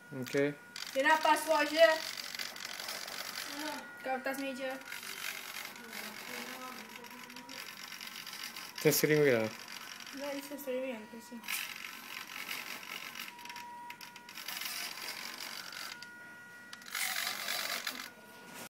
Okay. Dia nak password je. Kat atas meja. Test ring wheel lah. That is a steering wheel.